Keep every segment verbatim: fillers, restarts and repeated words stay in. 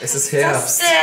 Es ist Herbst. Was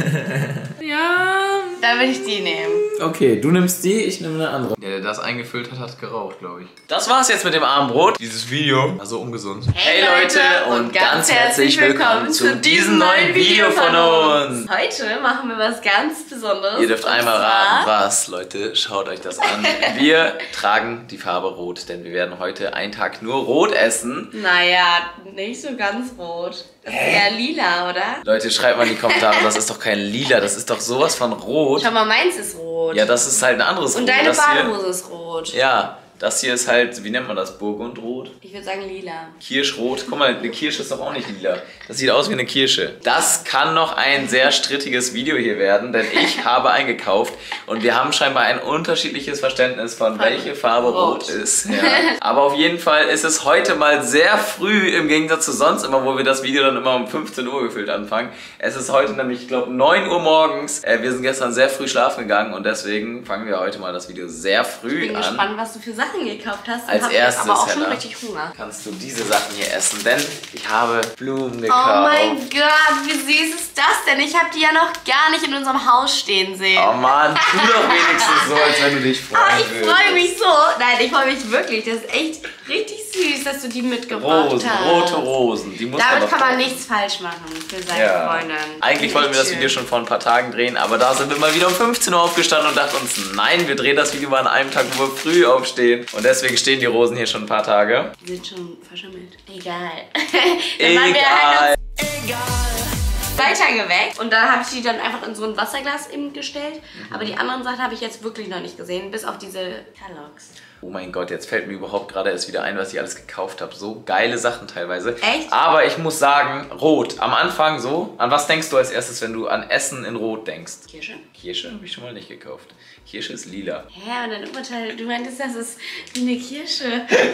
denn? Ja, dann will ich die nehmen. Okay, du nimmst die, ich nehme eine andere. Der, der das eingefüllt hat, hat geraucht, glaube ich. Das war's jetzt mit dem Abendbrot. Dieses Video war so ungesund. Hey, hey Leute und ganz herzlich willkommen zu diesem neuen Video von uns. Heute machen wir was ganz Besonderes. Ihr dürft einmal raten, was, Leute. Schaut euch das an. Wir tragen die Farbe Rot, denn wir werden heute einen Tag nur Rot essen. Naja, nicht so ganz rot. Das ist eher lila, oder? Leute, schreibt mal in die Kommentare, das ist doch kein Lila, das ist doch sowas von Rot. Schau mal, meins ist rot. Ja, das ist halt ein anderes Rot. Und deine das Badehose hier, ist rot. Ja, das hier ist halt, wie nennt man das, Burgundrot? Ich würde sagen lila. Kirschrot. Guck mal, eine Kirsche ist doch auch nicht lila. Das sieht aus wie eine Kirsche. Das kann noch ein sehr strittiges Video hier werden, denn ich habe eingekauft und wir haben scheinbar ein unterschiedliches Verständnis von, von welche Farbe Rot, Rot ist. Ja. Aber auf jeden Fall ist es heute mal sehr früh im Gegensatz zu sonst immer, wo wir das Video dann immer um fünfzehn Uhr gefühlt anfangen. Es ist heute nämlich, ich glaube, neun Uhr morgens. Wir sind gestern sehr früh schlafen gegangen und deswegen fangen wir heute mal das Video sehr früh ich bin an. gespannt, was du für Sachen gekauft hast. Als erstes, aber auch schon Hella, richtig Hunger. kannst du diese Sachen hier essen, denn ich habe Blumen gekauft. Oh mein Gott, wie süß ist das denn? Ich habe die ja noch gar nicht in unserem Haus stehen sehen. Oh Mann, tu doch wenigstens so, als wenn du dich freuen oh, ich würdest. freue mich so. Nein, ich freue mich wirklich. Das ist echt richtig süß, dass du die mitgebracht Rosen, hast. rote Rosen. Die muss Damit man doch kann man kaufen. nichts falsch machen für seine Ja. Freundin. Eigentlich wollten wir das Video schon vor ein paar Tagen drehen, aber da sind wir mal wieder um fünfzehn Uhr aufgestanden und dachten uns, nein, wir drehen das Video mal an einem Tag, wo wir früh aufstehen. Und deswegen stehen die Rosen hier schon ein paar Tage. Die sind schon verschimmelt. Egal. Egal. Halt Egal. Weitergeweckt und dann habe ich die dann einfach in so ein Wasserglas eben gestellt. Mhm. Aber die anderen Sachen habe ich jetzt wirklich noch nicht gesehen, bis auf diese Kellogg's. Oh mein Gott, jetzt fällt mir überhaupt gerade erst wieder ein, was ich alles gekauft habe. So geile Sachen teilweise. Echt? Aber ich muss sagen, Rot. Am Anfang so. An was denkst du als erstes, wenn du an Essen in Rot denkst? Kirsche. Kirsche habe ich schon mal nicht gekauft. Kirsche ist lila. Ja, und dein Urteil, du meintest, das ist wie eine Kirsche.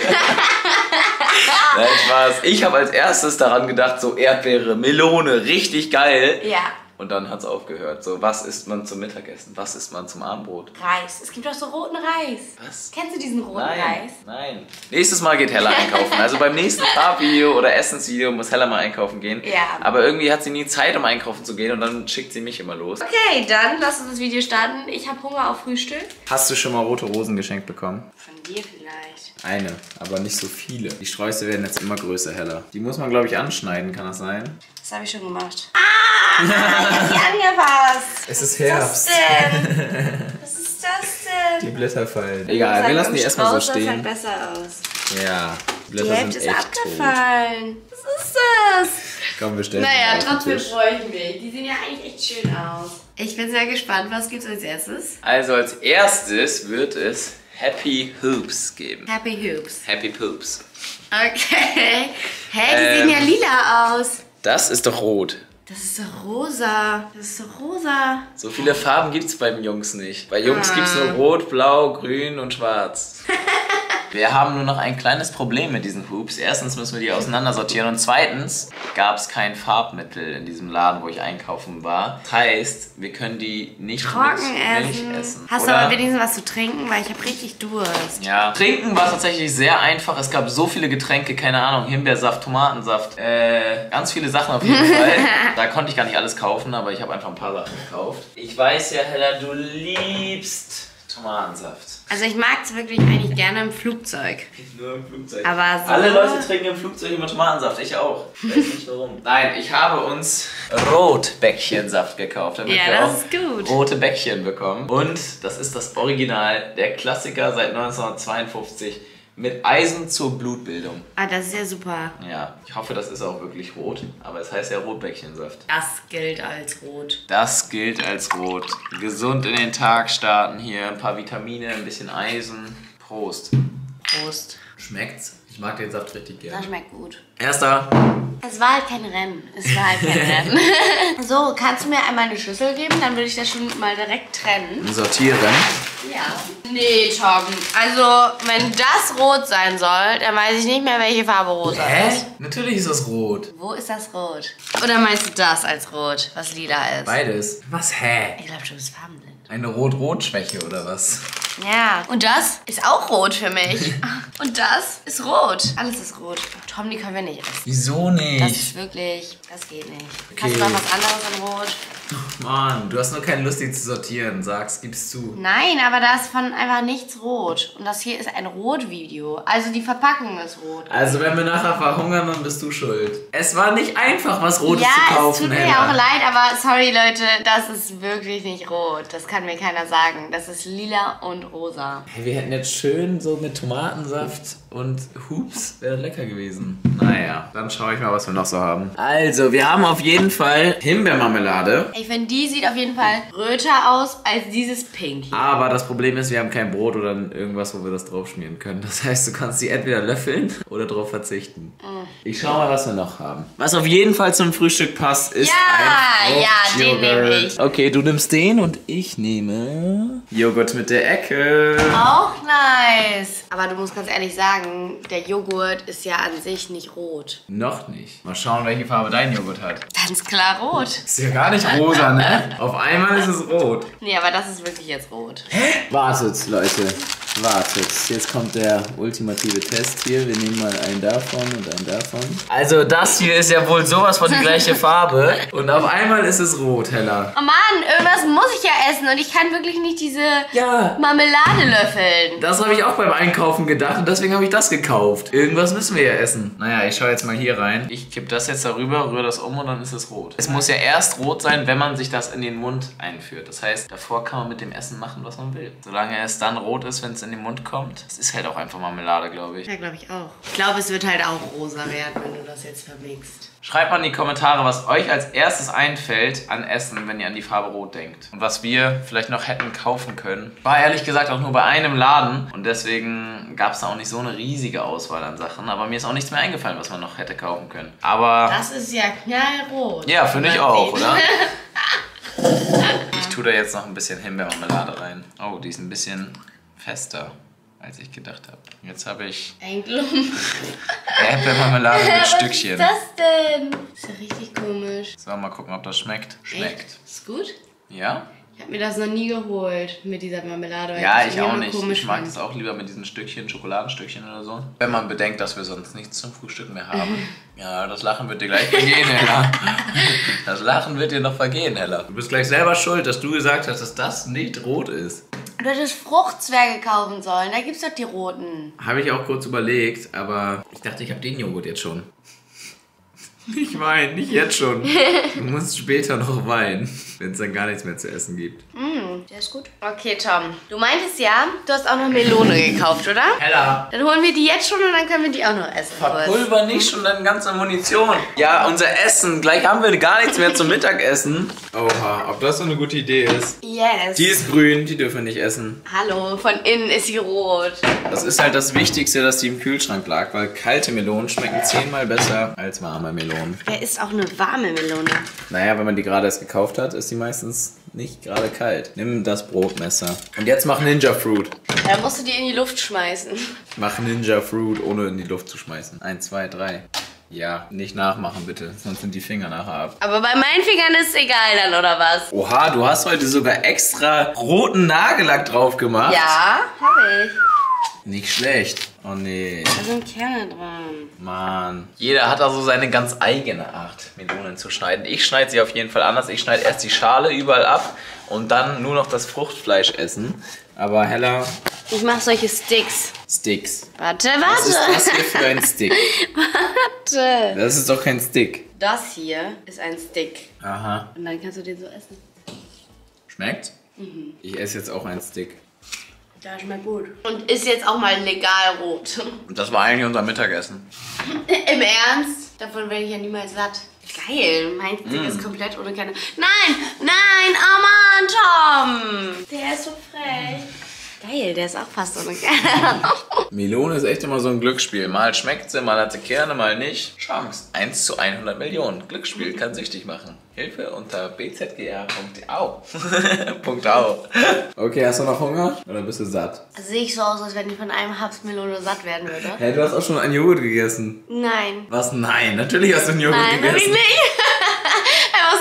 Nein, Spaß. Ich habe als erstes daran gedacht, so Erdbeere, Melone, richtig geil. Ja. Und dann hat es aufgehört. So, was isst man zum Mittagessen? Was isst man zum Abendbrot? Reis. Es gibt doch so roten Reis. Was? Kennst du diesen roten Nein, Reis? nein. Nächstes Mal geht Hella einkaufen. Also beim nächsten Farbvideo oder Essensvideo muss Hella mal einkaufen gehen. Ja. Aber irgendwie hat sie nie Zeit, um einkaufen zu gehen und dann schickt sie mich immer los. Okay, dann lass uns das Video starten. Ich habe Hunger auf Frühstück. Hast du schon mal rote Rosen geschenkt bekommen? Von dir vielleicht. Eine, aber nicht so viele. Die Sträuße werden jetzt immer größer, Hella. Die muss man, glaube ich, anschneiden, kann das sein? Das habe ich schon gemacht. Ah! Ich hab die angefasst. Es ist Was Herbst. ist das denn? Was ist das denn? Die Blätter fallen. Egal, wir lassen die erstmal so stehen. Das sieht halt besser aus. Ja, die Blätter Die Hälfte sind ist echt tot. abgefallen. Was ist das? Komm, wir stellen Naja, die auf den trotzdem Tisch. freue ich mich. Die sehen ja eigentlich echt schön aus. Ich bin sehr gespannt. Was gibt's als erstes? Also als erstes wird es Happy Hoops geben. Happy Hoops. Happy Poops. Okay. Hä, die Ähm. sehen ja lila aus. Das ist doch rot. Das ist doch rosa. Das ist doch rosa. So viele Farben gibt es beim Jungs nicht. Bei Jungs Ah. gibt es nur rot, blau, grün und schwarz. Wir haben nur noch ein kleines Problem mit diesen Hoops. Erstens müssen wir die auseinandersortieren und zweitens gab es kein Farbmittel in diesem Laden, wo ich einkaufen war. Das heißt, wir können die nicht Trocken mit Milch essen. essen. Hast Oder? du aber wenigstens was zu trinken? Weil ich habe richtig Durst. Ja, trinken war tatsächlich sehr einfach. Es gab so viele Getränke, keine Ahnung, Himbeersaft, Tomatensaft, äh, ganz viele Sachen auf jeden Fall. Da konnte ich gar nicht alles kaufen, aber ich habe einfach ein paar Sachen gekauft. Ich weiß ja, Hella, du liebst Tomatensaft. Also ich mag es wirklich eigentlich gerne im Flugzeug. Nur im Flugzeug. Aber so... Alle Leute trinken im Flugzeug immer Tomatensaft, ich auch. Ich weiß nicht warum. Nein, ich habe uns Rotbäckchensaft gekauft, damit Ja, wir das auch ist gut. rote Bäckchen bekommen. Und das ist das Original, der Klassiker seit neunzehnhundertzweiundfünfzig mit Eisen zur Blutbildung. Ah, das ist ja super. Ja, ich hoffe, das ist auch wirklich rot, aber es heißt ja Rotbäckchensaft. Das gilt als rot. Das gilt als rot. Gesund in den Tag starten hier, ein paar Vitamine, ein bisschen Eisen. Prost. Prost. Schmeckt's? Ich mag den Saft richtig Das gerne. schmeckt gut. Erster. Es war halt kein Rennen. Es war halt kein Rennen. So, kannst du mir einmal eine Schüssel geben? Dann würde ich das schon mal direkt trennen. Sortieren. Ja. Nee, Tom. Also, wenn das rot sein soll, dann weiß ich nicht mehr, welche Farbe rosa ist. Natürlich ist das rot. Wo ist das rot? Oder meinst du das als rot, was lila ist? Beides. Was, hä? Ich glaube, du bist farbenblind. Eine Rot-Rot-Schwäche oder was? Ja. Und das ist auch rot für mich. Und das ist rot. Alles ist rot. Tom, die können wir nicht essen. Wieso nicht? Das ist wirklich, das geht nicht. Okay. Hast du noch was anderes in rot? Mann, du hast nur keine Lust, die zu sortieren. Sag's, gib's zu. Nein, aber da ist von einfach nichts rot. Und das hier ist ein Rot-Video. Also die Verpackung ist rot. Also wenn wir nachher verhungern, dann bist du schuld. Es war nicht einfach, was Rotes Ja, zu kaufen, es tut mir Hella. auch leid, aber sorry Leute, das ist wirklich nicht rot. Das kann mir keiner sagen. Das ist lila und rosa. Hey, wir hätten jetzt schön so mit Tomatensaft und Hups, wäre lecker gewesen. Naja, dann schaue ich mal, was wir noch so haben. Also, wir haben auf jeden Fall Himbeermarmelade. Ich finde, die sieht auf jeden Fall röter aus als dieses Pink hier. Aber das Problem ist, wir haben kein Brot oder irgendwas, wo wir das drauf schmieren können. Das heißt, du kannst die entweder löffeln oder drauf verzichten. Mm. Ich schau mal, was wir noch haben. Was auf jeden Fall zum Frühstück passt, ist Ja, ein ja, den Fruchtjoghurt. nehme ich. Okay, du nimmst den und ich nehme Joghurt mit der Ecke. Auch nice. Aber du musst ganz ehrlich sagen, der Joghurt ist ja an sich nicht rot. Noch nicht. Mal schauen, welche Farbe dein Joghurt hat. Ganz klar rot. Ist ja gar nicht rosa, ne? Auf einmal ist es rot. Nee, aber das ist wirklich jetzt rot. Wartet, Leute. Wartet. Jetzt kommt der ultimative Test hier. Wir nehmen mal einen davon und einen davon. Also das hier ist ja wohl sowas von die gleiche Farbe. Und auf einmal ist es rot, Hella. Oh Mann, irgendwas muss ich ja essen und ich kann wirklich nicht diese Ja. Marmelade löffeln. Das habe ich auch beim Einkaufen gedacht und deswegen habe ich das gekauft. Irgendwas müssen wir ja essen. Naja, ich schaue jetzt mal hier rein. Ich kippe das jetzt darüber, rühre das um und dann ist es rot. Es muss ja erst rot sein, wenn man sich das in den Mund einführt. Das heißt, davor kann man mit dem Essen machen, was man will. Solange es dann rot ist, wenn es in den Mund kommt. Es ist halt auch einfach Marmelade, glaube ich. Ja, glaube ich auch. Ich glaube, es wird halt auch rosa werden, wenn du das jetzt vermixt. Schreibt mal in die Kommentare, was euch als erstes einfällt an Essen, wenn ihr an die Farbe Rot denkt. Und was wir vielleicht noch hätten kaufen können. War ehrlich gesagt auch nur bei einem Laden. Und deswegen gab es da auch nicht so eine riesige Auswahl an Sachen. Aber mir ist auch nichts mehr eingefallen, was man noch hätte kaufen können. Aber... Das ist ja knallrot. Ja, finde ich auch, oder? Ich tue da jetzt noch ein bisschen Himbeermarmelade rein. Oh, die ist ein bisschen fester, als ich gedacht habe. Jetzt habe ich Ein Klumpen. Erdbeermarmelade mit Stückchen. Was ist das denn? Ist ja richtig komisch. So, mal gucken, ob das schmeckt. Schmeckt. Echt? Ist gut? Ja? Ich habe mir das noch nie geholt mit dieser Marmelade. weil Ja, das ich auch irgendwie nicht. komisch Ich mag fand. das auch lieber mit diesen Stückchen, Schokoladenstückchen oder so. Wenn man bedenkt, dass wir sonst nichts zum Frühstück mehr haben. Ja, das Lachen wird dir gleich vergehen, Hella. Das Lachen wird dir noch vergehen, Hella. Du bist gleich selber schuld, dass du gesagt hast, dass das nicht rot ist. Du hättest Fruchtzwerge kaufen sollen. Da gibt's doch die roten. Habe ich auch kurz überlegt, aber ich dachte, ich habe den Joghurt jetzt schon. Nicht weinen, nicht jetzt schon. Du musst später noch weinen, wenn es dann gar nichts mehr zu essen gibt. Mm, der ist gut. Okay, Tom. Du meintest ja, du hast auch noch Melone gekauft, oder? Hella, Dann holen wir die jetzt schon und dann können wir die auch noch essen. verpulver nicht schon deine ganze Munition. Ja, unser Essen. Gleich haben wir gar nichts mehr zum Mittagessen. Oha, ob das so eine gute Idee ist? Yes. Die ist grün, die dürfen wir nicht essen. Hallo, von innen ist sie rot. Das ist halt das Wichtigste, dass die im Kühlschrank lag, weil kalte Melonen schmecken zehnmal besser als warme Melonen. Wer isst auch eine warme Melone? Naja, wenn man die gerade erst gekauft hat, ist die meistens nicht gerade kalt. Nimm das Brotmesser. Und jetzt mach Ninja Fruit. Da musst du die in die Luft schmeißen. Mach Ninja Fruit, ohne in die Luft zu schmeißen. Eins, zwei, drei. Ja, nicht nachmachen bitte, sonst sind die Finger nachher ab. Aber bei meinen Fingern ist es egal dann, oder was? Oha, du hast heute sogar extra roten Nagellack drauf gemacht. Ja, habe ich. Nicht schlecht. Oh nee. Da sind Kerne dran. Mann. Jeder hat also seine ganz eigene Art, Melonen zu schneiden. Ich schneide sie auf jeden Fall anders. Ich schneide erst die Schale überall ab und dann nur noch das Fruchtfleisch essen. Aber Hella, Ich mache solche Sticks. Sticks. Warte, Was ist warte. das hier für ein Stick? Warte. Das ist doch kein Stick. Das hier ist ein Stick. Aha. Und dann kannst du den so essen. Schmeckt? Mhm. Ich esse jetzt auch einen Stick. Ja, schmeckt gut. Und ist jetzt auch mal legal rot. Und das war eigentlich unser Mittagessen. Im Ernst? Davon werde ich ja niemals satt. Geil, mein Stick ist komplett ohne Kerne. Nein, nein, oh Mann, Tom. Der ist so frech. Geil, der ist auch fast ohne Kerne. Melone ist echt immer so ein Glücksspiel. Spiel. Mal schmeckt sie, mal hat sie Kerne, mal nicht. Chance. eins zu hundert Millionen. Glücksspiel kann süchtig machen. Hilfe unter b z g r punkt au. Punkt au. Okay, hast du noch Hunger? Oder bist du satt? Sehe ich so aus, als wenn ich von einem Haps Melone satt werden würde? Hey, du hast auch schon einen Joghurt gegessen. Nein. Was? Nein, natürlich hast du einen Joghurt Nein, hab ich gegessen. nicht. Einfach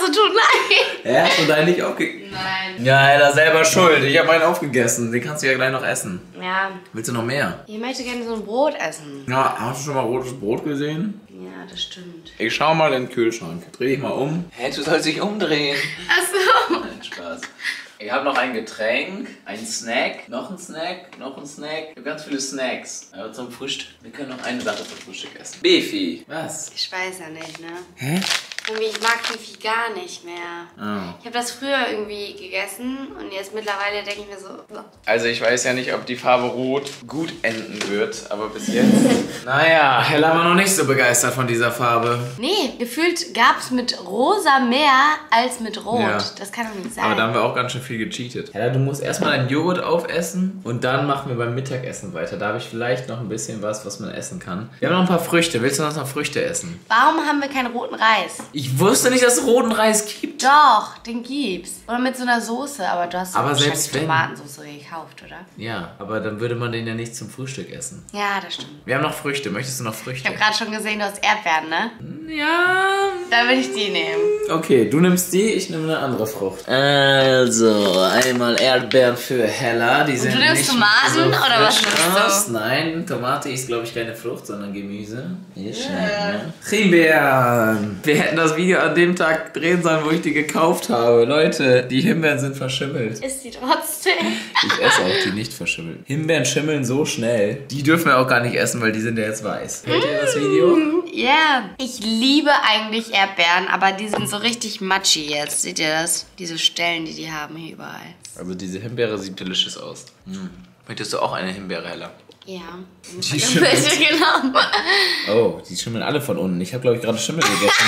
so tut? Nein. Er hat schon eigentlich aufgegessen. Nein. Ja, er ist selber schuld. Ich habe einen aufgegessen. Den kannst du ja gleich noch essen. Ja. Willst du noch mehr? Ich möchte gerne so ein Brot essen. Ja, hast du schon mal rotes Brot gesehen? Ja, das stimmt. Ich schau mal in den Kühlschrank. Dreh dich mal um. Hey, du sollst dich umdrehen. Ach so. Nein, Spaß. Ich habe noch ein Getränk, ein Snack, noch ein Snack, noch ein Snack. Ich habe ganz viele Snacks. Aber zum Frühstück. Wir können noch eine Sache zum Frühstück essen. Beefy. Was? Ich weiß ja nicht, ne? Hä? Irgendwie, ich mag Beefy gar nicht mehr. Oh. Ich habe das früher irgendwie gegessen und jetzt mittlerweile denke ich mir so... so. Also ich weiß ja nicht, ob die Farbe Rot gut enden wird, aber bis jetzt... Naja, Hella war noch nicht so begeistert von dieser Farbe. Nee, gefühlt gab es mit rosa mehr als mit rot. Ja. Das kann doch nicht sein. Aber da haben wir auch ganz schön viel gecheatet. Hella, du musst erstmal deinen Joghurt aufessen und dann machen wir beim Mittagessen weiter. Da habe ich vielleicht noch ein bisschen was, was man essen kann. Wir haben noch ein paar Früchte. Willst du noch Früchte essen? Warum haben wir keinen roten Reis? Ich wusste nicht, dass es roten Reis gibt. Doch, den gibt's. Oder mit so einer Soße, aber du hast Aber wahrscheinlich selbst wenn- Tomatensoße gekauft, oder? Ja, aber dann würde man den ja nicht zum Frühstück essen. Ja, das stimmt. Wir haben noch Früchte. Möchtest du noch Ich Früchte? habe gerade schon gesehen, du hast Erdbeeren, ne? Ja. Dann will ich die nehmen. Okay, du nimmst die, ich nehme eine andere Frucht. Also, einmal Erdbeeren für Hella. Die sind du nimmst nicht Tomaten, so oder was frisch nimmst du? aus. Nein, Tomate ist, glaube ich, keine Frucht, sondern Gemüse. Ist schön, ne? Himbeeren. Wir hätten das Video an dem Tag drehen sollen, wo ich die gekauft habe. Leute, die Himbeeren sind verschimmelt. Ist die trotzdem? Ich esse auch die nicht verschimmelt. Himbeeren schimmeln so schnell. Die dürfen wir auch gar nicht essen, weil die sind ja jetzt weiß. Hört ihr das Video? Ja. Yeah. Ich liebe eigentlich Erdbeeren, aber die sind so richtig matschig jetzt. Seht ihr das? Diese Stellen, die die haben hier überall. Also diese Himbeere sieht delicious aus. Hm. Möchtest du auch eine Himbeere, Hella? Ja. Die schimmelt. Genau. Oh, die schimmeln alle von unten. Ich habe, glaube ich, gerade Schimmel gegessen.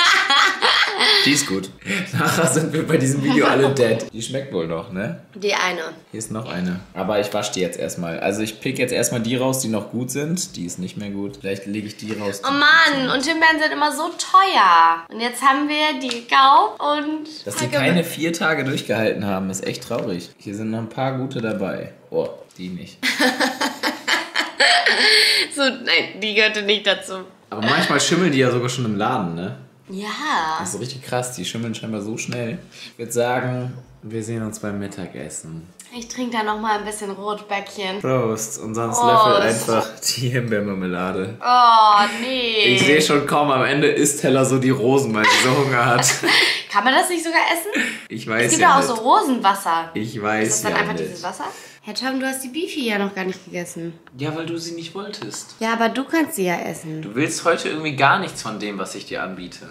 Die ist gut. Nachher sind wir bei diesem Video alle dead. Die schmeckt wohl noch, ne? Die eine. Hier ist noch eine. Aber ich wasche die jetzt erstmal. Also ich pick jetzt erstmal die raus, die noch gut sind. Die ist nicht mehr gut. Vielleicht lege ich die raus. Oh Mann, und Himbeeren sind immer so teuer. Und jetzt haben wir die gekauft und... Dass die keine vier Tage durchgehalten haben, ist echt traurig. Hier sind noch ein paar gute dabei. Oh, die nicht. So, nein, die gehörte nicht dazu. Aber manchmal schimmeln die ja sogar schon im Laden, ne? Ja. Das ist richtig krass. Die schimmeln scheinbar so schnell. Ich würde sagen, wir sehen uns beim Mittagessen. Ich trinke da noch mal ein bisschen Rotbäckchen. Prost. Und sonst Prost. löffelt einfach die Himbeermarmelade. Oh, nee. Ich sehe schon kaum, am Ende isst Hella so die Rosen, weil sie so Hunger hat. Kann man das nicht sogar essen? Ich weiß Es gibt ja ja auch nicht. so Rosenwasser. Ich weiß Ist das dann ja einfach nicht. dieses Wasser? Herr Tom, du hast die Beefy ja noch gar nicht gegessen. Ja, weil du sie nicht wolltest. Ja, aber du kannst sie ja essen. Du willst heute irgendwie gar nichts von dem, was ich dir anbiete.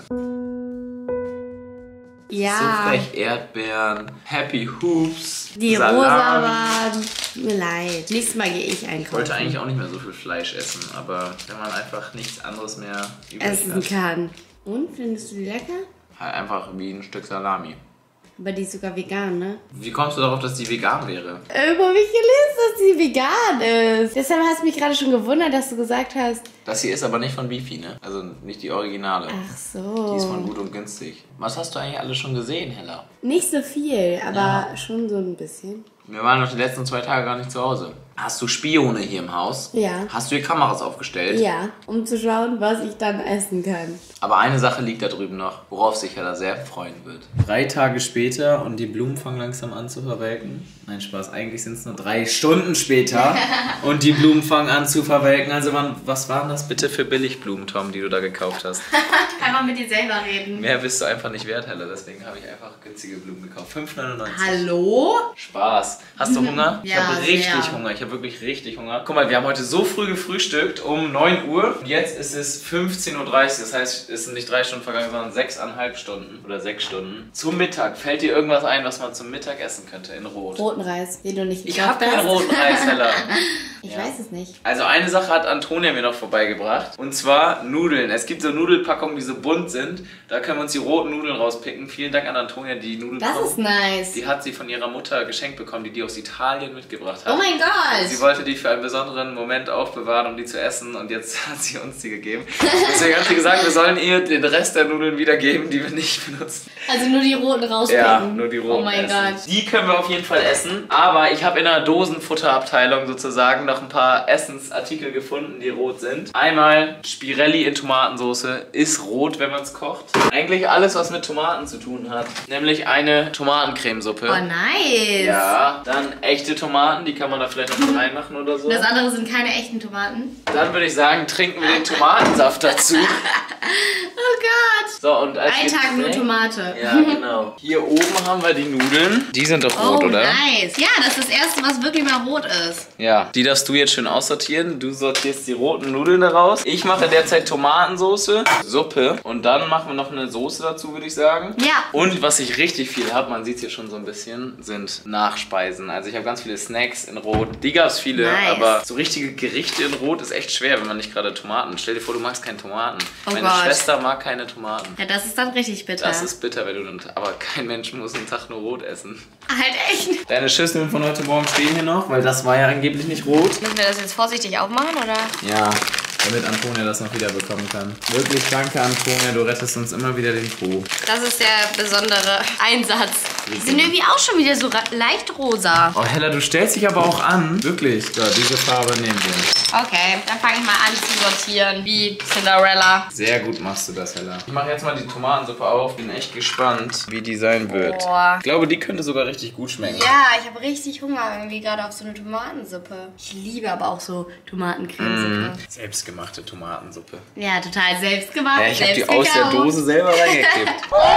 Ja. So frech Erdbeeren, Happy Hoops, Die Salami. rosa waren. Tut mir leid. Nächstes Mal gehe ich Ich einkaufen. wollte eigentlich auch nicht mehr so viel Fleisch essen, aber wenn man einfach nichts anderes mehr übrig essen hat, kann. Und, findest du die lecker? halt einfach wie ein Stück Salami. Aber die ist sogar vegan, ne? Wie kommst du darauf, dass die vegan wäre? Irgendwo habe ich gelesen, dass sie vegan ist. Deshalb hast du mich gerade schon gewundert, dass du gesagt hast... Das hier ist aber nicht von Beefy, ne? Also nicht die Originale. Ach so. Die ist von Gut und Günstig. Was hast du eigentlich alles schon gesehen, Hella? Nicht so viel, aber schon so ein bisschen. Wir waren noch die letzten zwei Tage gar nicht zu Hause. Hast du Spione hier im Haus? Ja. Hast du hier Kameras aufgestellt? Ja, um zu schauen, was ich dann essen kann. Aber eine Sache liegt da drüben noch, worauf sich Hella sehr freuen wird. Drei Tage später und die Blumen fangen langsam an zu verwelken. Nein, Spaß, eigentlich sind es nur drei Stunden später und die Blumen fangen an zu verwelken. Also wann, was waren das bitte für Billigblumen, Tom, die du da gekauft hast? Einfach mit dir selber reden. Mehr bist du einfach nicht wert, Hella, deswegen habe ich einfach günstige Blumen gekauft. fünf neunundneunzig. Hallo? Spaß. Hast du Hunger? Ich Ja, habe richtig sehr. Hunger. Ich habe wirklich richtig Hunger. Guck mal, wir haben heute so früh gefrühstückt, um neun Uhr. Und jetzt ist es fünfzehn Uhr dreißig. Das heißt, es sind nicht drei Stunden vergangen, sondern sechseinhalb Stunden. Oder sechs Stunden. Zum Mittag. Fällt dir irgendwas ein, was man zum Mittag essen könnte in Rot? Roten Reis, den du nicht Ich gekauft habe keinen hast. roten Reis, Hella. Ich Ja. weiß es nicht. Also eine Sache hat Antonia mir noch vorbeigebracht. Und zwar Nudeln. Es gibt so Nudelpackungen, die so bunt sind. Da können wir uns die roten Nudeln rauspicken. Vielen Dank an Antonia, die Nudeln. Das ist nice. Die hat sie von ihrer Mutter geschenkt bekommen, die die aus Italien mitgebracht hat. Oh mein Sie Gott. wollte die für einen besonderen Moment aufbewahren, um die zu essen, und jetzt hat sie uns die gegeben. Deswegen hat sie gesagt, wir sollen ihr den Rest der Nudeln wiedergeben, die wir nicht benutzen. Also nur die roten rauspicken. Ja, nur die roten Oh mein essen. Gott. Die können wir auf jeden Fall essen, aber ich habe in einer Dosen Hundefutterabteilung sozusagen noch ein paar Essensartikel gefunden, die rot sind. Einmal Spirelli in Tomatensauce ist rot, wenn man es kocht. Eigentlich alles, was mit Tomaten zu tun hat. Nämlich eine Tomatencremesuppe. Oh, nice. Ja, dann echte Tomaten, die kann man da vielleicht noch mit reinmachen oder so. Das andere sind keine echten Tomaten. Dann würde ich sagen, trinken wir den Tomatensaft dazu. Oh Gott. So, und als Ein Tag nur Getränk- Tomate. Ja, genau. Hier oben haben wir die Nudeln. Die sind doch rot, Oh, oder? nice. Ja, das ist das erste, was wirklich mal rot ist. Ja. Die darfst du jetzt schön aussortieren. Du sortierst die roten Nudeln daraus. Ich mache derzeit Tomatensauce, Suppe und dann machen wir noch eine Soße dazu, würde ich sagen. Ja. Und was ich richtig viel habe, man sieht es hier schon so ein bisschen, sind Nachspeisen. Also ich habe ganz viele Snacks in Rot. Die gab es viele, Nice. aber so richtige Gerichte in Rot ist echt schwer, wenn man nicht gerade Tomaten. Stell dir vor, du magst keine Tomaten. Oh Meine Gott. Schwester mag keine Tomaten. Ja, das ist dann richtig bitter. Das ist bitter, wenn du. Aber kein Mensch muss einen Tag nur rot essen. halt echt. Deine Schüsseln von heute Morgen stehen hier noch, weil das war ja angeblich nicht rot. Müssen wir das jetzt vorsichtig aufmachen, oder? Ja, damit Antonia das noch wieder bekommen kann. Wirklich danke, Antonia, du rettest uns immer wieder den Po. Das ist der besondere Einsatz. Die sind irgendwie auch schon wieder so ra- leicht rosa. Oh, Hella, du stellst dich aber auch an. Wirklich. So, diese Farbe nehmen wir. Okay, dann fange ich mal an zu sortieren. Wie Cinderella. Sehr gut machst du das, Hella. Ich mache jetzt mal die Tomatensuppe auf. Bin echt gespannt, wie die sein wird. Boah. Ich glaube, die könnte sogar richtig gut schmecken. Ja, ich habe richtig Hunger irgendwie gerade auf so eine Tomatensuppe. Ich liebe aber auch so Tomatencremesuppe. Selbstgemachte Tomatensuppe. Ja, total selbstgemacht. Ja, ich habe selbst die aus der gekauft. Dose selber reingekippt.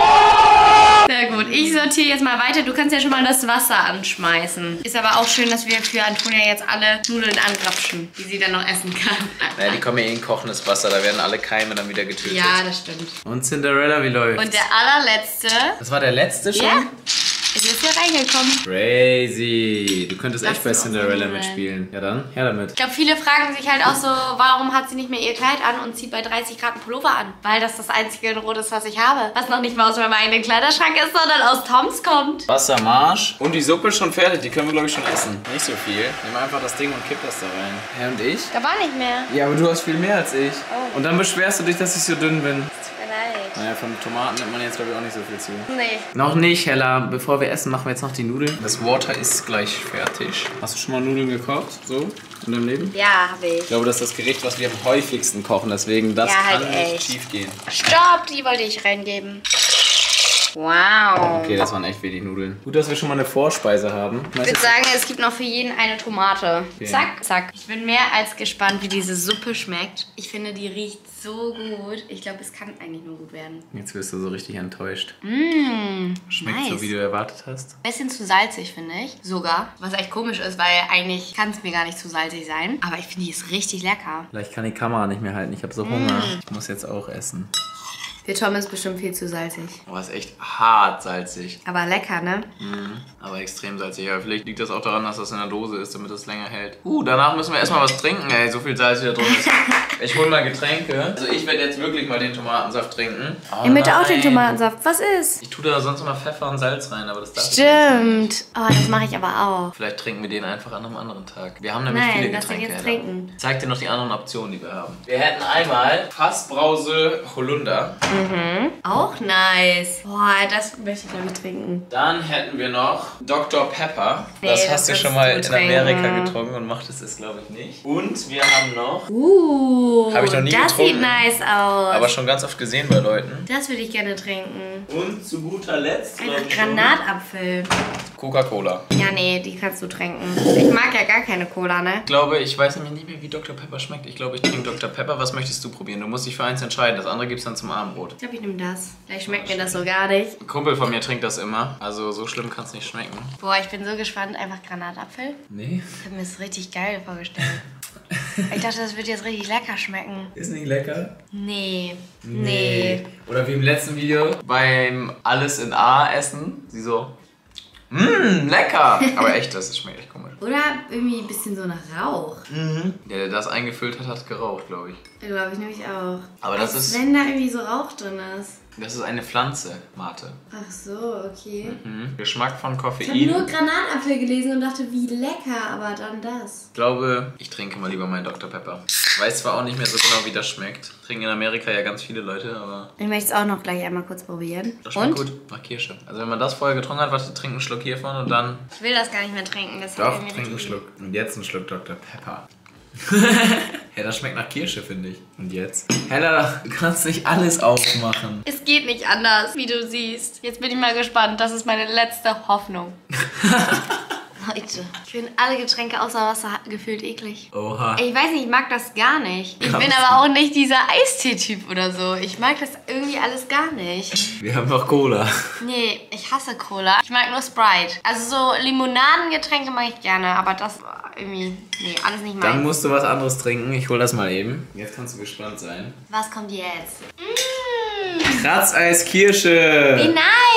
Sehr gut. Ich sortiere jetzt mal weiter. Du kannst ja schon mal das Wasser anschmeißen. Ist aber auch schön, dass wir für Antonia jetzt alle Nudeln angrapschen, die sie dann noch essen kann. Naja, die kommen ja eh in kochendes Wasser. Da werden alle Keime dann wieder getötet. Ja, das stimmt. Und Cinderella, wie läuft's? Und der allerletzte. Das war der letzte schon? Ja. Ist jetzt hier reingekommen. Crazy. Du könntest Lass echt bei uns auch Cinderella mal. mitspielen. Ja dann, her damit. Ich glaube, viele fragen sich halt auch so, warum hat sie nicht mehr ihr Kleid an und zieht bei dreißig Grad einen Pullover an? Weil das das einzige in Rot ist, was ich habe. Was noch nicht mal aus meinem eigenen Kleiderschrank ist, sondern aus Toms kommt. Wassermarsch. Und die Suppe ist schon fertig. Die können wir, glaube ich, schon essen. Nicht so viel. Nimm einfach das Ding und kipp das da rein. Hä, und ich? Da war nicht mehr. Ja, aber du hast viel mehr als ich. Oh. Und dann beschwerst du dich, dass ich so dünn bin. Tut mir leid. Naja, von Tomaten nimmt man jetzt, glaube ich, auch nicht so viel zu. Nee. Noch nicht, Hella. Bevor wir essen, machen wir jetzt noch die Nudeln. Das Water ist gleich fertig. Hast du schon mal Nudeln gekocht? So? In deinem Leben? Ja, habe ich. Ich glaube, das ist das Gericht, was wir am häufigsten kochen. Deswegen, das Ja, halt kann nicht echt. schief gehen. Stopp, die wollte ich reingeben. Wow. Okay, das waren echt wenig Nudeln. Gut, dass wir schon mal eine Vorspeise haben. Ich würde sagen, es gibt noch für jeden eine Tomate. Okay. Zack, zack. Ich bin mehr als gespannt, wie diese Suppe schmeckt. Ich finde, die riecht so gut. Ich glaube, es kann eigentlich nur gut werden. Jetzt wirst du so richtig enttäuscht. Mmh, Schmeckt nice. so, wie du erwartet hast. Bisschen zu salzig, finde ich. Sogar. Was echt komisch ist, weil eigentlich kann es mir gar nicht zu salzig sein. Aber ich finde, die ist richtig lecker. Vielleicht kann die Kamera nicht mehr halten. Ich habe so Hunger. Ich muss jetzt auch essen. Der Tom ist bestimmt viel zu salzig. Aber es ist echt hart salzig. Aber lecker, ne? Mhm. Aber extrem salzig. Ja, vielleicht liegt das auch daran, dass das in der Dose ist, damit es länger hält. Uh, danach müssen wir erstmal was trinken, ey. So viel Salz wieder drin ist. Ich hol mal Getränke. Also ich werde jetzt wirklich mal den Tomatensaft trinken. Oh, Ich möchte auch nein. den Tomatensaft. Was ist? Ich tue da sonst immer Pfeffer und Salz rein, aber das darf ich nicht. Stimmt. Oh, das mache ich aber auch. Vielleicht trinken wir den einfach an einem anderen Tag. Wir haben nämlich viele Nein, lass den Getränke. jetzt Hella. trinken. Ich zeig dir noch die anderen Optionen, die wir haben. Wir hätten einmal Fassbrause Holunder. Auch nice. Boah, das möchte ich, glaube ich, trinken. Dann hätten wir noch Doktor Pepper. Nee, das das hast du kannst schon mal du in trinken. Amerika getrunken und macht es es, glaube ich, nicht. Und wir haben noch, Uh, Hab ich noch nie das getrunken. sieht nice aus. aber schon ganz oft gesehen bei Leuten. Das würde ich gerne trinken. Und zu guter Letzt, glaub Einfach ich schon, Granatapfel. Coca-Cola. Ja, nee, die kannst du trinken. Ich mag ja gar keine Cola, ne? Ich glaube, ich weiß nämlich nicht mehr, wie Doktor Pepper schmeckt. Ich glaube, ich trinke Doktor Pepper. Was möchtest du probieren? Du musst dich für eins entscheiden. Das andere gibt's dann zum Abendbrot. Ich glaube, ich nehme das. Vielleicht schmeckt mir das so gar nicht. Ein Kumpel von mir trinkt das immer. Also so schlimm kann es nicht schmecken. Boah, ich bin so gespannt. Einfach Granatapfel. Nee. Ich habe mir das richtig geil vorgestellt. Ich dachte, das wird jetzt richtig lecker schmecken. Ist nicht lecker? Nee. Nee. Oder wie im letzten Video beim Alles in A essen. Sie so, mmm, lecker. Aber echt, das schmeckt echt komisch. Oder irgendwie ein bisschen so nach Rauch. Mhm. Der, der das eingefüllt hat, hat geraucht, glaube ich. Glaube ich nämlich auch. Aber das Als ist- wenn da irgendwie so Rauch drin ist. Das ist eine Pflanze, Mate. Ach so, okay. Mhm. Geschmack von Ich habe Koffein. nur Granatapfel gelesen und dachte, wie lecker, aber dann das. Ich glaube, ich trinke mal lieber meinen Doktor Pepper. Ich weiß zwar auch nicht mehr so genau, wie das schmeckt. Trinken in Amerika ja ganz viele Leute, aber... Ich möchte es auch noch gleich einmal kurz probieren. Das schmeckt und? gut. Nach Kirsche. Also wenn man das vorher getrunken hat, warte, trink einen Schluck hiervon und dann... Ich will das gar nicht mehr trinken. Das Doch, trink einen Schluck. Und jetzt einen Schluck Doktor Pepper. Ja, das schmeckt nach Kirsche, finde ich. Und jetzt? Hella, du kannst nicht alles aufmachen. Es geht nicht anders, wie du siehst. Jetzt bin ich mal gespannt. Das ist meine letzte Hoffnung. Leute, ich finde alle Getränke außer Wasser gefühlt eklig. Oha. Ich weiß nicht, ich mag das gar nicht. Ich Kannst bin aber auch nicht dieser Eistee-Typ oder so. Ich mag das irgendwie alles gar nicht. Wir haben noch Cola. Nee, ich hasse Cola. Ich mag nur Sprite. Also so Limonadengetränke mag ich gerne, aber das irgendwie, nee, alles nicht Dann meins. musst du was anderes trinken. Ich hol das mal eben. Jetzt kannst du gespannt sein. Was kommt jetzt? Mmh, Kratzeis Kirsche. wie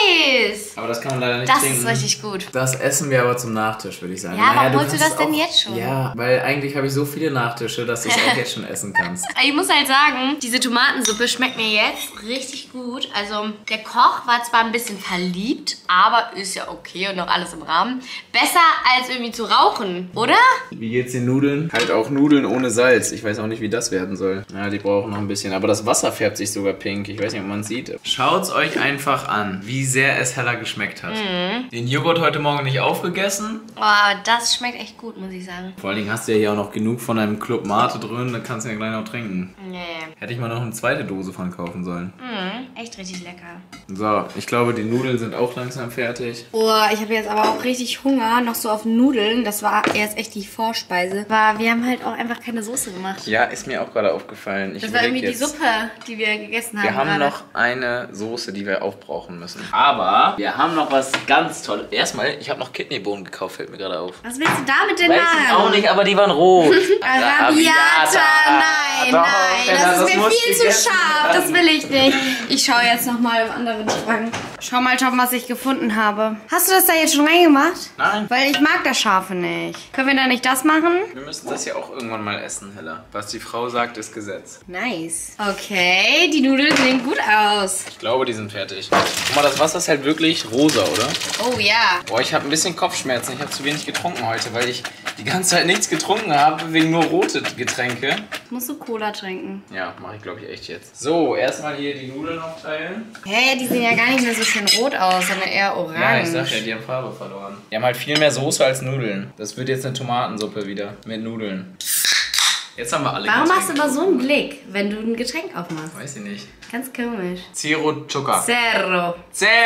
nice. Aber das kann man leider nicht Das trinken. ist richtig gut. Das essen wir aber zum Nachtisch, würde ich sagen. Ja, warum du holst du kannst das denn auch, jetzt schon? Ja, weil eigentlich habe ich so viele Nachtische, dass du es auch jetzt schon essen kannst. Ich muss halt sagen, diese Tomatensuppe schmeckt mir jetzt richtig gut. Also der Koch war zwar ein bisschen verliebt, aber ist ja okay und noch alles im Rahmen. Besser als irgendwie zu rauchen, oder? Wie geht's den Nudeln? Halt auch Nudeln ohne Salz. Ich weiß auch nicht, wie das werden soll. Ja, die brauchen noch ein bisschen. Aber das Wasser färbt sich sogar pink. Ich weiß nicht, ob man es sieht. Schaut's euch einfach an, wie sehr es Hella geschmeckt hat. Mhm. Den Joghurt heute Morgen nicht aufgegessen. Oh, aber das schmeckt echt gut, muss ich sagen. Vor allen Dingen hast du ja hier auch noch genug von einem Club Mate drin. Da kannst du ja gleich noch trinken. Nee. Hätte ich mal noch eine zweite Dose von kaufen sollen. Mhm, echt richtig lecker. So, ich glaube, die Nudeln sind auch langsam fertig. Boah, ich habe jetzt aber auch richtig Hunger, noch so auf Nudeln. Das war jetzt echt die Vorspeise. Aber wir haben halt auch einfach keine Soße gemacht. Ja, ist mir auch gerade aufgefallen. Ich Das war überleg irgendwie die jetzt. Suppe, die wir gegessen haben. Wir haben gerade. noch eine Soße, die wir aufbrauchen müssen. Aber wir haben noch was ganz Tolles. Erstmal, ich habe noch Kidneybohnen gekauft, fällt mir gerade auf. Was willst du damit denn Weiß machen? ich auch nicht, aber die waren rot. Arabiata, nein, Doch, nein, Hella, das ist mir muss viel zu gegessen scharf, werden. das will ich nicht. Ich schaue jetzt nochmal im anderen Schrank. Schau mal, Tom, was ich gefunden habe. Hast du das da jetzt schon reingemacht? Nein. Weil ich mag das Scharfe nicht. Können wir da nicht das machen? Wir müssen das ja auch irgendwann mal essen, Hella. Was die Frau sagt, ist Gesetz. Nice. Okay, die Nudeln sehen gut aus. Ich glaube, die sind fertig. Guck mal, das Wasser ist halt wirklich rosa, oder? Oh ja. Boah, ich habe ein bisschen Kopfschmerzen. Ich habe zu wenig getrunken heute, weil ich die ganze Zeit nichts getrunken habe, wegen nur rote Getränke. Musst du Cola trinken? Ja, mache ich glaube ich echt jetzt. So, erstmal hier die Nudeln aufteilen. Hä, die sehen ja gar nicht mehr so schön rot aus, sondern eher orange. Ja, ich sag ja, die haben Farbe verloren. Die haben halt viel mehr Soße als Nudeln. Das wird jetzt eine Tomatensuppe wieder mit Nudeln. Jetzt haben wir alle Warum Getränke. machst du aber so einen Blick, wenn du ein Getränk aufmachst? Weiß ich nicht. Ganz komisch. Zero Zucker. Zero.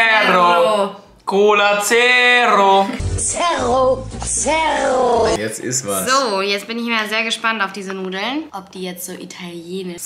Zero. Cola Zero. Zero. Zero. Jetzt ist was. So, jetzt bin ich mal sehr gespannt auf diese Nudeln. Ob die jetzt so italienisch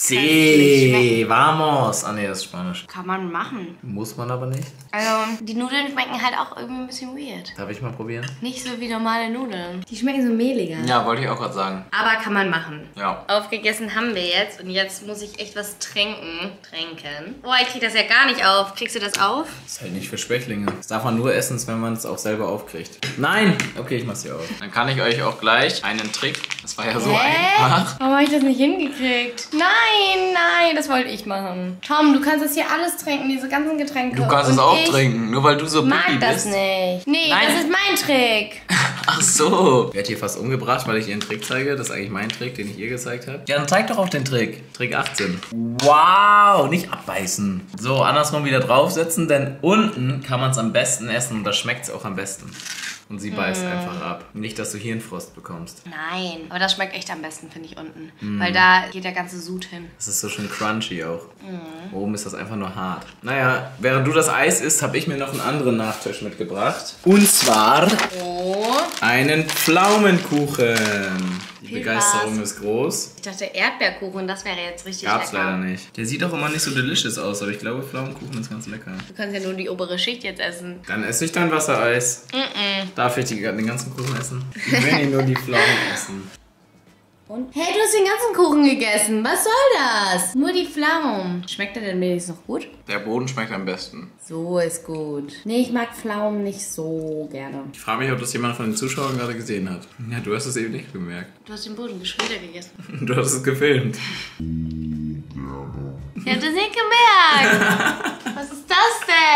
Sí, vamos. Ah ne, das ist Spanisch. Kann man machen. Muss man aber nicht. Also, die Nudeln schmecken halt auch irgendwie ein bisschen weird. Darf ich mal probieren? Nicht so wie normale Nudeln. Die schmecken so mehliger. Ja, wollte ich auch gerade sagen. Aber kann man machen. Ja. Aufgegessen haben wir jetzt und jetzt muss ich echt was trinken. Trinken. Boah, ich krieg das ja gar nicht auf. Kriegst du das auf? Das ist halt nicht für Schwächlinge. Das darf man nur essen, wenn man es auch selber aufkriegt. Nein! Okay, ich mach's hier auf. Dann kann ich euch auch gleich einen Trick. Das war ja so einfach. Warum habe ich das nicht hingekriegt? Nein, nein, das wollte ich machen. Tom, du kannst das hier alles trinken, diese ganzen Getränke. Du kannst es Und auch ich trinken, nur weil du so mag picky das bist. nicht. Nee, Nein. das ist mein Trick. Ach so. Ich werde hier fast umgebracht, weil ich ihr einen Trick zeige. Das ist eigentlich mein Trick, den ich ihr gezeigt habe. Ja, dann zeig doch auch den Trick. Trick achtzehn. Wow, nicht abbeißen. So, andersrum wieder draufsetzen, denn unten kann man es am besten essen und da schmeckt es auch am besten. Und sie beißt einfach ab. Nicht, dass du Hirnfrost bekommst. Nein, aber das schmeckt echt am besten, finde ich, unten. Weil da geht der ganze Sud hin. Das ist so schön crunchy auch. Oben ist das einfach nur hart. Naja, während du das Eis isst, habe ich mir noch einen anderen Nachtisch mitgebracht. Und zwar Oh. einen Pflaumenkuchen. Die Viel Begeisterung Spaß. ist groß. Ich dachte Erdbeerkuchen, das wäre jetzt richtig Gab's lecker. leider nicht. Der sieht auch immer nicht so delicious aus, aber ich glaube, Pflaumenkuchen ist ganz lecker. Du kannst ja nur die obere Schicht jetzt essen. Dann esse ich dein Wassereis. Mm-mm. Darf ich die, den ganzen Kuchen essen? Ich will nicht nur die Pflaumen essen. Und? Hey, du hast den ganzen Kuchen gegessen. Was soll das? Nur die Pflaumen. Schmeckt der denn wenigstens noch gut? Der Boden schmeckt am besten. So ist gut. Nee, ich mag Pflaumen nicht so gerne. Ich frage mich, ob das jemand von den Zuschauern gerade gesehen hat. Ja, du hast es eben nicht bemerkt. Du hast den Boden geschwindert gegessen. Du hast es gefilmt. Ich hab das nicht gemerkt. Was ist das denn?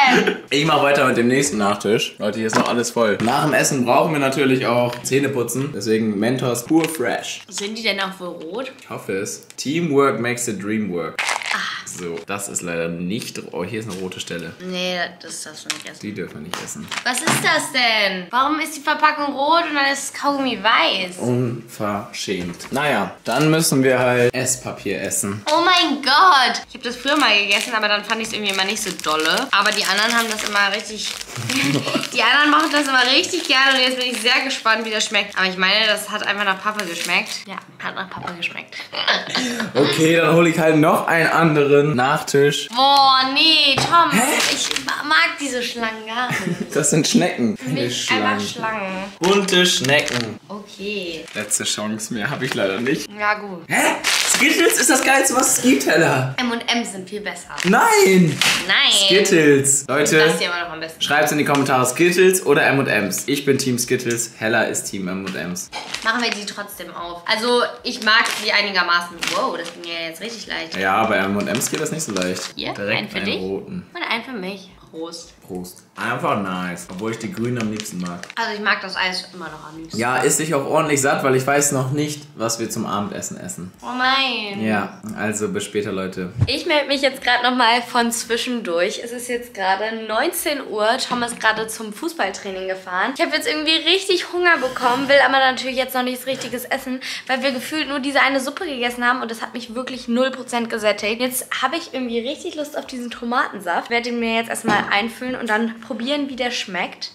denn? Ich mache weiter mit dem nächsten Nachtisch. Leute, hier ist noch alles voll. Nach dem Essen brauchen wir natürlich auch Zähne putzen. Deswegen Mentos pur fresh. Sind die denn auch wohl rot? Ich hoffe es. Teamwork makes the dream work. So, das ist leider nicht... Oh, hier ist eine rote Stelle. Nee, das darfst du nicht essen. Die dürfen wir nicht essen. Was ist das denn? Warum ist die Verpackung rot und dann ist das Kaugummi weiß? Unverschämt. Naja, dann müssen wir halt Esspapier essen. Oh mein Gott! Ich habe das früher mal gegessen, aber dann fand ich es irgendwie immer nicht so dolle. Aber die anderen haben das immer richtig... die anderen machen das immer richtig gerne und jetzt bin ich sehr gespannt, wie das schmeckt. Aber ich meine, das hat einfach nach Pappe geschmeckt. Ja, hat nach Pappe geschmeckt. Okay, dann hole ich halt noch einen anderen Nachtisch. Boah, nee, Tom. Hä? Ich mag diese Schlangen gar nicht. Das sind Schnecken. Keine Nicht einfach Schlangen. Bunte Schnecken. Okay. Letzte Chance, mehr habe ich leider nicht. Ja, gut. Hä? Skittles ist das Geilste, was es gibt, Hella. M und M's sind viel besser. Nein! Nein. Skittles. Leute, Das hier aber noch am besten. schreibt in die Kommentare Skittles oder M und M's. Ich bin Team Skittles, Hella ist Team M und M's. Machen wir die trotzdem auf. Also, ich mag die einigermaßen. Wow, das ging ja jetzt richtig leicht. Ja, bei M und M's geht das nicht so leicht. Hier, Direkt einen für einen dich roten. und einen für mich. Prost. Prost. Einfach nice. Obwohl ich die grünen am liebsten mag. Also, ich mag das Eis immer noch am liebsten. Ja, ist sich auch ordentlich satt, weil ich weiß noch nicht, was wir zum Abendessen essen. Oh nein. Ja, also bis später, Leute. Ich melde mich jetzt gerade nochmal von zwischendurch. Es ist jetzt gerade neunzehn Uhr. Tom ist gerade zum Fußballtraining gefahren. Ich habe jetzt irgendwie richtig Hunger bekommen, will aber natürlich jetzt noch nichts Richtiges essen, weil wir gefühlt nur diese eine Suppe gegessen haben und das hat mich wirklich null Prozent gesättigt. Jetzt habe ich irgendwie richtig Lust auf diesen Tomatensaft. Werde ihn mir jetzt erstmal einfüllen und dann probieren, wie der schmeckt.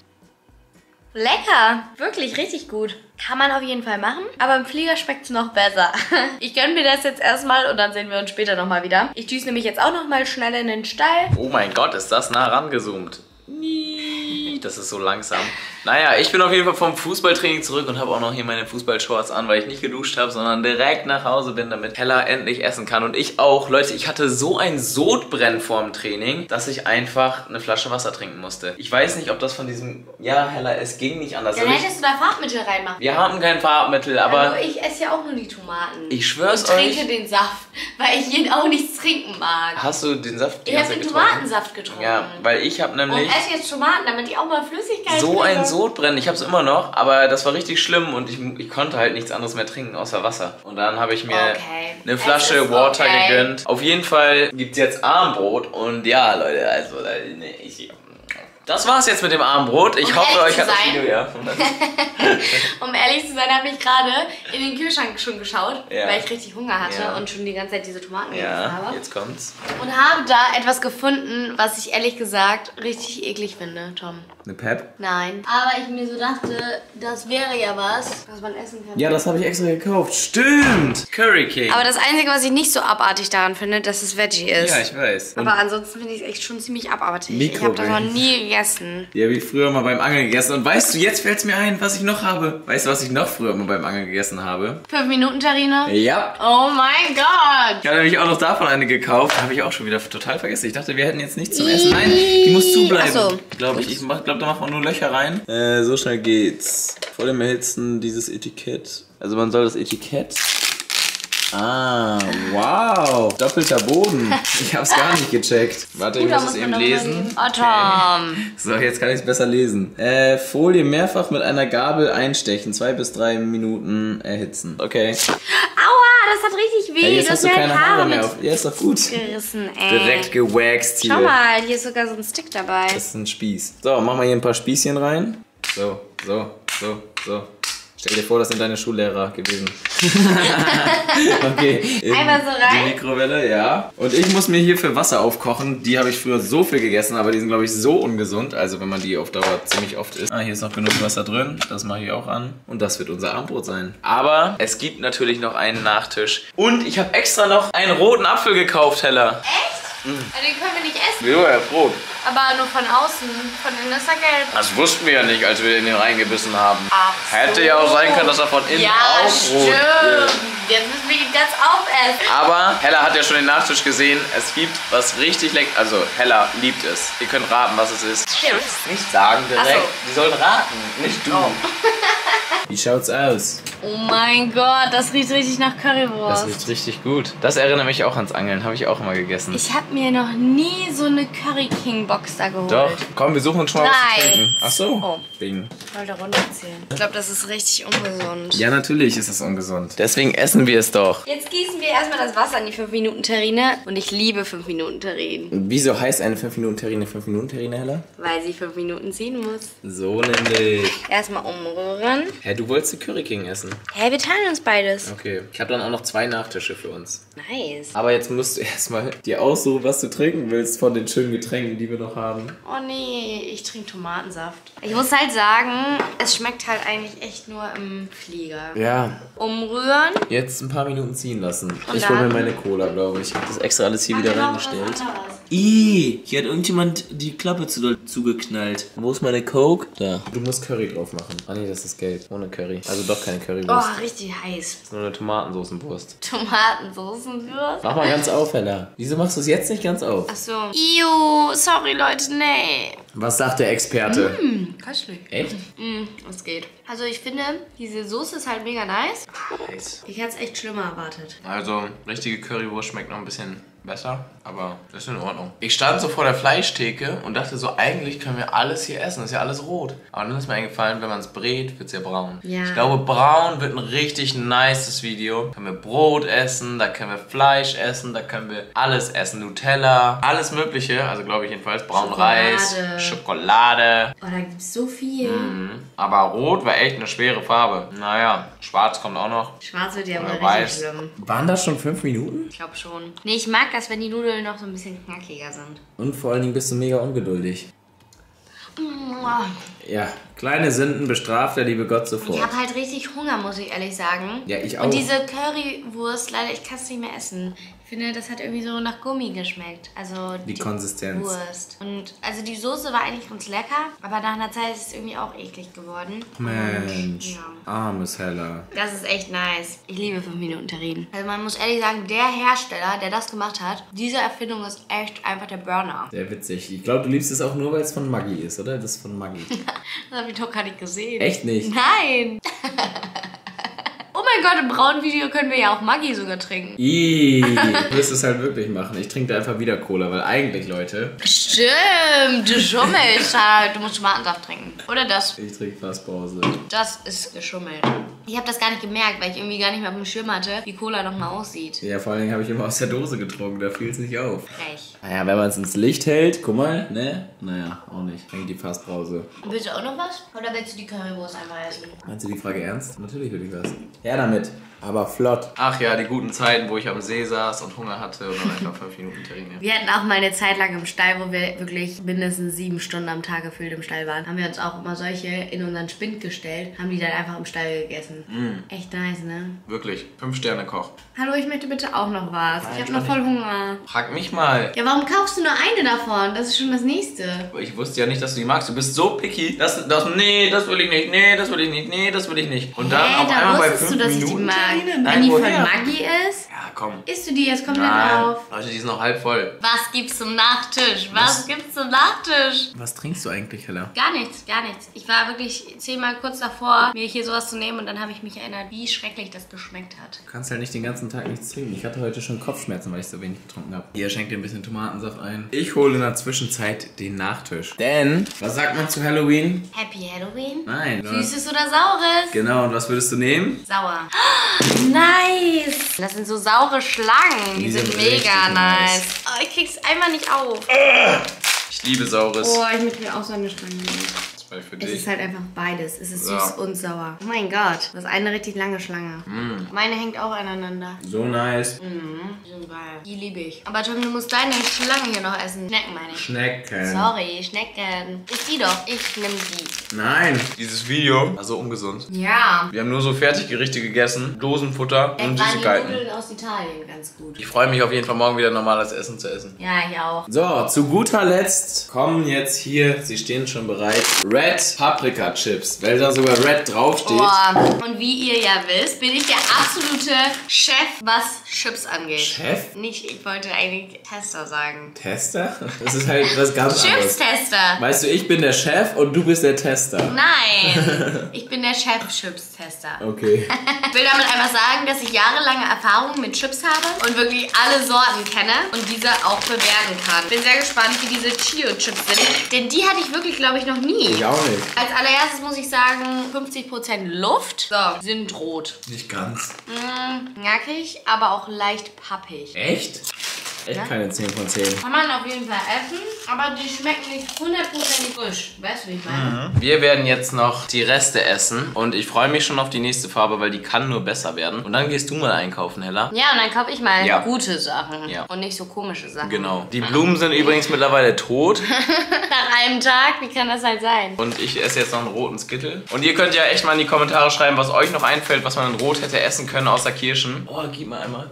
Lecker! Wirklich richtig gut. Kann man auf jeden Fall machen, aber im Flieger schmeckt es noch besser. Ich gönne mir das jetzt erstmal und dann sehen wir uns später nochmal wieder. Ich düse nämlich jetzt auch nochmal schnell in den Stall. Oh mein Gott, ist das nah rangezoomt. Das ist so langsam. Naja, ich bin auf jeden Fall vom Fußballtraining zurück und habe auch noch hier meine Fußballshorts an, weil ich nicht geduscht habe, sondern direkt nach Hause bin, damit Hella endlich essen kann. Und ich auch. Leute, ich hatte so ein Sodbrennen vorm Training, dass ich einfach eine Flasche Wasser trinken musste. Ich weiß nicht, ob das von diesem... Ja, Hella, es ging nicht anders. Dann hättest du da Farbmittel reinmachen. Wir haben kein Farbmittel, aber... Also ich esse ja auch nur die Tomaten. Ich schwör's und euch... trinke den Saft, weil ich hier auch nichts trinken mag. Hast du den Saft die Ich habe ganze den Zeit getrunken? Tomatensaft getrunken. Ja, weil ich habe Und nämlich... esse jetzt Tomaten, damit ich auch mal Flüssigkeit So kriege. ein Sodbrennen, ich hab's immer noch, aber das war richtig schlimm und ich, ich konnte halt nichts anderes mehr trinken außer Wasser. Und dann habe ich mir Okay. eine Es Flasche ist Water okay. gegönnt. Auf jeden Fall gibt's jetzt Armbrot und ja, Leute, also nee, ich, das war's jetzt mit dem Armbrot. Ich Um hoffe, ehrlich euch hat zu das sein. Video, ja. Um ehrlich zu sein, habe ich gerade in den Kühlschrank schon geschaut, Ja. weil ich richtig Hunger hatte Ja. und schon die ganze Zeit diese Tomaten gegessen Ja, habe. jetzt kommt's. Und habe da etwas gefunden, was ich ehrlich gesagt richtig eklig finde, Tom. Eine Pep? Nein. Aber ich mir so dachte, das wäre ja was, was man essen kann. Ja, das habe ich extra gekauft. Stimmt! Curry King. Aber das Einzige, was ich nicht so abartig daran finde, dass es Veggie ist. Ja, ich weiß. Und Aber ansonsten finde ich es echt schon ziemlich abartig. Ich habe das noch Mikrowellen. nie gegessen. die habe ich früher mal beim Angeln gegessen. Und weißt du, jetzt fällt's mir ein, was ich noch habe. Weißt du, was ich noch früher mal beim Angeln gegessen habe? Fünf Minuten Terrine? Ja. Oh mein Gott! Ich habe nämlich auch noch davon eine gekauft. Habe ich auch schon wieder total vergessen. Ich dachte, wir hätten jetzt nichts zum Essen. Nein, die muss zubleiben. Ach so. Glaube ich. Ich glaube, da macht man nur Löcher rein. Äh, so schnell geht's. Vor dem Erhitzen dieses Etikett. Also man soll das Etikett... Ah, wow. Doppelter Boden. Ich hab's gar nicht gecheckt. Warte, ich Da muss muss es man eben doch lesen. überlegen. Oh, Tom. So, jetzt kann ich es besser lesen. Äh, Folie mehrfach mit einer Gabel einstechen. Zwei bis drei Minuten erhitzen. Okay. Aua, das hat richtig weh. Ja, jetzt du hast du mir keine halt Haare mehr mit auf. Ja, ist doch gut. gerissen, ey. Direkt gewaxt hier. Schau mal, hier ist sogar so ein Stick dabei. Das ist ein Spieß. So, machen wir hier ein paar Spießchen rein. So, so, so, so. Stell dir vor, das sind deine Schullehrer gewesen. Okay. In Einmal so rein. Die Mikrowelle, ja. Und ich muss mir hierfür Wasser aufkochen. Die habe ich früher so viel gegessen, aber die sind, glaube ich, so ungesund. Also, wenn man die auf Dauer ziemlich oft isst. Ah, hier ist noch genug Wasser drin. Das mache ich auch an. Und das wird unser Abendbrot sein. Aber es gibt natürlich noch einen Nachtisch. Und ich habe extra noch einen roten Apfel gekauft, Hella. Echt? Also den können wir nicht essen. Ja, Herr Brot. Aber nur von außen. Von innen ist er gelb. Das wussten wir ja nicht, als wir in den reingebissen haben. Ach Hätte so. ja auch sein können, dass er von innen Ja, auch rot stimmt. ist. Jetzt müssen wir ihn ganz aufessen. Aber Hella hat ja schon den Nachtisch gesehen. Es gibt was richtig lecker. Also Hella liebt es. Ihr könnt raten, was es ist. Chips. Nicht sagen direkt. Ach so. Die sollen raten, nicht du. Oh. Wie schaut's aus? Oh mein Gott, das riecht richtig nach Currywurst. Das riecht richtig gut. Das erinnert mich auch ans Angeln. Habe ich auch immer gegessen. Ich habe mir noch nie so eine Curry King Box da geholt. Doch. Komm, wir suchen uns schon mal was zu Drei. trinken. Ach so. Oh. Wegen. Ich wollte runterzählen. Ich glaube, das ist richtig ungesund. Ja, natürlich ist es ungesund. Deswegen essen wir es doch. Jetzt gießen wir erstmal das Wasser in die fünf Minuten Terrine. Und ich liebe fünf Minuten Terrinen. Wieso heißt eine fünf Minuten Terrine fünf Minuten Terrine, Hella? Weil sie fünf Minuten ziehen muss. So nämlich. Erstmal umrühren. Hä, du wolltest die Curry King essen? Hä, wir teilen uns beides. Okay. Ich habe dann auch noch zwei Nachtische für uns. Nice. Aber jetzt musst du erstmal dir aussuchen, was du trinken willst von den schönen Getränken, die wir noch haben. Oh nee, ich trinke Tomatensaft. Ich muss halt sagen, es schmeckt halt eigentlich echt nur im Flieger. Ja. Umrühren. Jetzt ein paar Minuten ziehen lassen. Und Ich hole mir dann? meine Cola, glaube ich. Ich habe das extra alles hier wieder reingestellt. anderes. Ih, hier hat irgendjemand die Klappe zu doll zugeknallt. Wo ist meine Coke? Da. Du musst Curry drauf machen. Ah nee, das ist gelb. Ohne Curry. Also doch keine Currywurst. Oh, richtig heiß. Das ist nur eine Tomatensoßenwurst. Tomatensoßenwürst. Mach mal ganz auf, Hella. Wieso machst du es jetzt nicht ganz auf? Achso. Iu, sorry Leute, nee. Was sagt der Experte? Hm, köstlich. Echt? Mm, es geht. Also ich finde, diese Soße ist halt mega nice. Heiß. Ich hätte es echt schlimmer erwartet. Also, richtige Currywurst schmeckt noch ein bisschen besser, aber ist in Ordnung. Ich stand so vor der Fleischtheke und dachte so, eigentlich können wir alles hier essen, das ist ja alles rot. Aber dann ist mir eingefallen, wenn man es brät, wird es ja braun. Ja. Ich glaube, braun wird ein richtig nices Video. Da können wir Brot essen, da können wir Fleisch essen, da können wir alles essen. Nutella, alles mögliche, also glaube ich jedenfalls. Braun Reis, Schokolade. Schokolade. Oh, da gibt es so viel. Mhm. Aber rot war echt eine schwere Farbe. Naja, schwarz kommt auch noch. Schwarz wird ja Oder wohl weiß. richtig schlimm. Waren das schon fünf Minuten? Ich glaube schon. Nee, ich mag das, wenn die Nudeln noch so ein bisschen knackiger sind. Und vor allen Dingen bist du mega ungeduldig. Mua. Ja, kleine Sünden bestraft der liebe Gott sofort. Ich habe halt richtig Hunger, muss ich ehrlich sagen. Ja, ich auch. Und diese Currywurst, leider, ich kann es nicht mehr essen. Ich finde, das hat irgendwie so nach Gummi geschmeckt. Also Die Konsistenz. Wurst. Und also die Soße war eigentlich ganz lecker, aber nach einer Zeit ist es irgendwie auch eklig geworden. Mensch, Ja. armes Hella. Das ist echt nice. Ich liebe fünf Minuten Terrinen. Also man muss ehrlich sagen, der Hersteller, der das gemacht hat, diese Erfindung ist echt einfach der Burner. Sehr witzig. Ich glaube, du liebst es auch nur, weil es von Maggi ist, oder? Das ist von Maggi. Das habe ich doch gar nicht gesehen. Echt nicht? Nein! Oh mein Gott, im braunen Video können wir ja auch Maggi sogar trinken. Ih, du wirst es halt wirklich machen. Ich trinke da einfach wieder Cola, weil eigentlich, Leute, Stimmt, du schummelst halt. Du musst Tomatensaft trinken. Oder das. ich trinke Fasspause. Das ist geschummelt. Ich habe das gar nicht gemerkt, weil ich irgendwie gar nicht mehr auf dem Schirm hatte, wie Cola nochmal aussieht. Ja, vor allen Dingen habe ich immer aus der Dose getrunken, da fiel es nicht auf. Frech. Naja, wenn man es ins Licht hält, guck mal, ne? Naja, auch nicht. Trinke die Fasspause. Willst du auch noch was? Oder willst du die Currywurst einmal essen? Meinst du die Frage ernst? Natürlich will ich was. Ja, damit. Aber flott. Ach ja, die guten Zeiten, wo ich am See saß und Hunger hatte und dann einfach fünf Minuten Terrine. Wir hatten auch mal eine Zeit lang im Stall, wo wir wirklich mindestens sieben Stunden am Tag gefühlt im Stall waren. Haben wir uns auch immer solche in unseren Spind gestellt, haben die dann einfach im Stall gegessen. Mm. Echt nice, ne? Wirklich, fünf Sterne Koch. Hallo, ich möchte bitte auch noch was. Nein, ich habe ich noch auch voll Hunger. Frag mich mal. Ja, warum kaufst du nur eine davon? Das ist schon das nächste. Ich wusste ja nicht, dass du die magst. Du bist so picky. Das, das, nee, das will ich nicht. Nee, das will ich nicht. Nee, das will ich nicht. Und dann Hä, auf da einmal bei wusstest fünf du, dass ich die Minuten mag. Terrine? Wenn Nein, die von woher? Maggi ist, Ja, komm. isst du die jetzt komplett Nein, auf. Leute, die ist noch halb voll. Was gibt's zum Nachtisch? Was, Was? gibt's zum Nachtisch? Was trinkst du eigentlich, Hella? Gar nichts, gar nichts. Ich war wirklich zehnmal kurz davor, mir hier sowas zu nehmen und dann habe ich mich erinnert, wie schrecklich das geschmeckt hat. Du kannst halt nicht den ganzen Tag nichts trinken. Ich hatte heute schon Kopfschmerzen, weil ich so wenig getrunken habe. Ihr schenkt dir ein bisschen Tomatensaft ein. Ich hole in der Zwischenzeit den Nachtisch. Denn, was sagt man zu Halloween? Happy Halloween? Nein. Süßes oder Saures? Genau, und was würdest du nehmen? Sauer. Nice! Das sind so saure Schlangen. Die, Die sind, sind mega richtig nice. nice. Oh, ich krieg's einmal nicht auf. Ich liebe Saures. Oh, ich möchte mir auch so eine Schlange nehmen. Das war für Es dich. ist halt einfach beides. Es ist Ja. süß und sauer. Oh mein Gott. Das ist eine richtig lange Schlange. Meine hängt auch aneinander. So nice. Mhm. Die sind geil. Die liebe ich. Aber Tom, du musst deine Schlange hier noch essen. Schnecken meine ich. Schnecken. Sorry, Schnecken. Ist die doch. Ich nehme die. Nein. Dieses Video war so ungesund. Ja. Wir haben nur so Fertiggerichte gegessen, Dosenfutter Echt und waren die Süßigkeiten. Nudeln aus Italien ganz gut. Ich freue mich auf jeden Fall morgen wieder normales Essen zu essen. Ja, ich auch. So, zu guter Letzt kommen jetzt hier, sie stehen schon bereit, Red Paprika Chips, weil da sogar Red draufsteht. Oh, und wie ihr ja wisst, bin ich der absolute Chef, was Chips angeht. Chef? Nicht, ich wollte eigentlich Tester sagen. Tester? Das ist halt was ganz anderes. Chips-Tester. Weißt du, ich bin der Chef und du bist der Tester. Tester. Nein, ich bin der Chef-Chips-Tester. Okay. Ich will damit einfach sagen, dass ich jahrelange Erfahrung mit Chips habe und wirklich alle Sorten kenne und diese auch bewerten kann. Bin sehr gespannt, wie diese Chio-Chips sind, denn die hatte ich wirklich, glaube ich, noch nie. Ich auch nicht. Als allererstes muss ich sagen, fünfzig Prozent Luft. So, sind rot. Nicht ganz. Mm, knackig, aber auch leicht pappig. Echt? Echt Ja? keine zehn von zehn. Kann man auf jeden Fall essen, aber die schmecken nicht hundertprozentig frisch. Weißt du, wie ich meine? Wir werden jetzt noch die Reste essen und ich freue mich schon auf die nächste Farbe, weil die kann nur besser werden. Und dann gehst du mal einkaufen, Hella. Ja, und dann kaufe ich mal Ja. gute Sachen Ja. und nicht so komische Sachen. Genau. Die Blumen sind übrigens mittlerweile tot Nach einem Tag, wie kann das halt sein? und ich esse jetzt noch einen roten Skittle. Und ihr könnt ja echt mal in die Kommentare schreiben, was euch noch einfällt, was man in Rot hätte essen können außer Kirschen. Oh, gib mal einmal.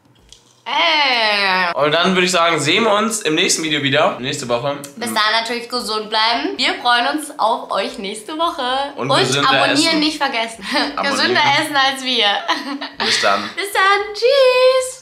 Ey. Und dann würde ich sagen, sehen wir uns im nächsten Video wieder. Nächste Woche. Bis dahin natürlich gesund bleiben. Wir freuen uns auf euch nächste Woche. Und Und gesünder abonnieren essen. nicht vergessen. Abonnieren. Gesünder essen als wir. Bis dann. Bis dann. Tschüss.